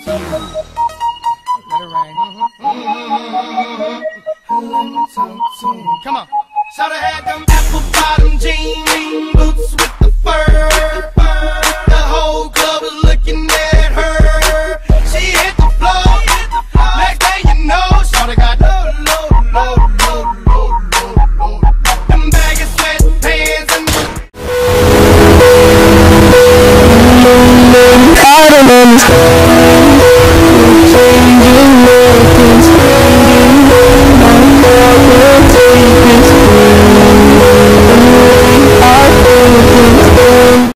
to you. Let it rain. Come on. Shoulda had them apple bottom jean boots with the fur. The whole club was looking at her. She hit the floor. Next thing you know, shoulda got low. Them baggy sweatpants and I don't understand.